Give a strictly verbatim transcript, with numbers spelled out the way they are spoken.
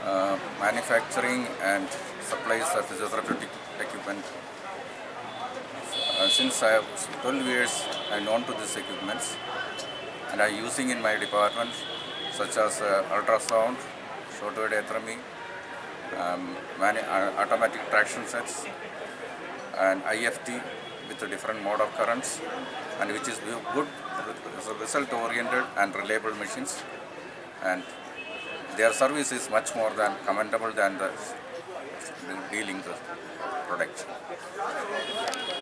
uh, manufacturing and supplies of physiotherapeutic equipment. Uh, since I have twelve years, I am known to these equipments and I am using in my department, such as uh, ultrasound, short-wave diathermy, um, uh, automatic traction sets, and I F T with a different mode of currents, and which is good, result-oriented and reliable machines, and their service is much more than commendable than the dealing the product.